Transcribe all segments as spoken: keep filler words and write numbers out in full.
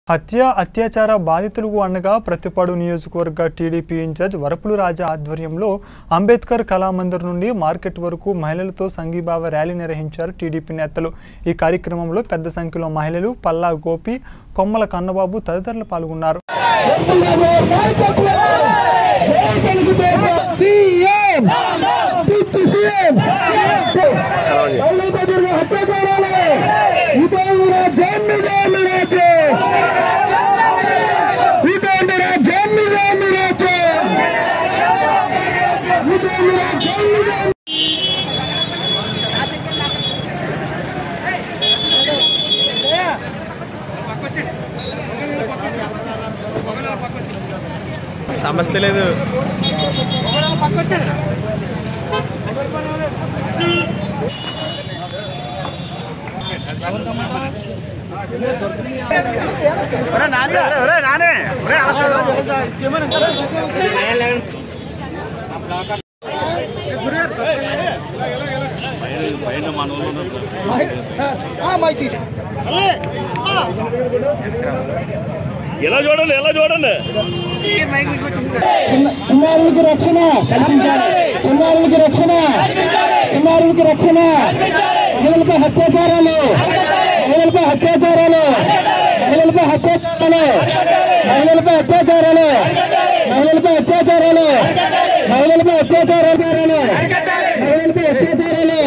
హత్య అత్యాచార బాధితులకు అండగా ప్రతిపాడు నియోజకవర్గ టీడీపీ ఇన్ఛార్జ్ వరపుల రాజా ఆధ్వర్యంలో అంబేద్కర్ కళామందిర్ నుండి మార్కెట్ వరకు మహిళలతో సంఘీభావ ర్యాలీ నిర్వహించారు టీడీపీ నేతలు। ఈ కార్యక్రమంలో పెద్ద సంఖ్యలో మహిళలు, పల్లా గోపి, కొమ్మల కన్నబాబు తదితరులు పాల్గొన్నారు। సమస్య లేదు ఎలా చూడండి ఎలా చూడండి చిన్నారులకి రక్షణ చిన్నారులకి రక్షణ చిన్నారులకి రక్షణ మహిళలపై అత్యాచారాలు మహిళలపై అత్యాచారాలు మహిళలపై అత్యాచారాలు మహిళలపై అత్యాచారాలు మహిళలపై అత్యాచారాలు మహిళలపై అత్యాచారాలు మహిళలపై అత్యాచారాలు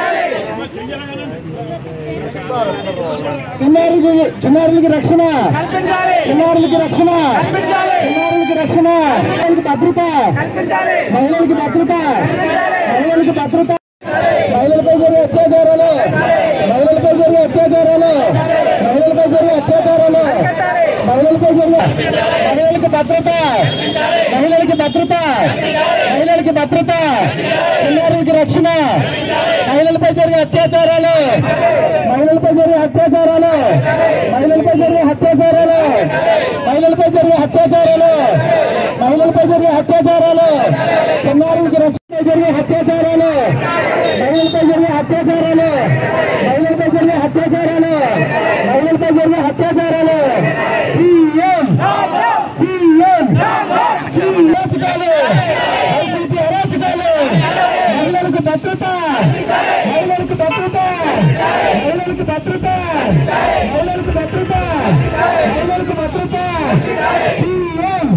చిన్నారులకి చిన్నారులకి రక్షణ చిన్నారులకి రక్షణ చిన్నారులకి రక్షణ మహిళలకి భద్రత మహిళలకి భద్రత మహిళలకి భద్రత మహిళలపై జరిగే అత్యాచారాలు మహిళలపై జరిగే అత్యాచారాలు మహిళలపై జరిగే అత్యాచారాలు మహిళలపై జరిగే మహిళలకి భద్రత మహిళలకి భద్రత మహిళలకి భద్రత చిన్నారులకి రక్షణ మహిళలపై జరిగే అత్యాచారాలు మహిళలపై జరిగే అత్యాచారాలు మహిళలపై జరిగే అత్యాచారాలు మహిళలపై జరిగే అత్యాచారాలు మహిళలపై జరిగే అత్యాచారాలు చిన్నారులకి రక్షణ జరిగే అత్యాచారాలు మహిళలపై జరిగే అత్యాచారాలు మహిళలపై జరిగే అత్యాచారాలు మహిళలపై జరిగే అత్యాచారాలు సీఎం సీఎం అరాచకాలు వైసీపీ అరాచకాలు మహిళలకు భద్రత మహిళలకు భద్రత మహిళలకు భద్రత మహిళలకు భద్రత మహిళలకు భద్రత సీఎం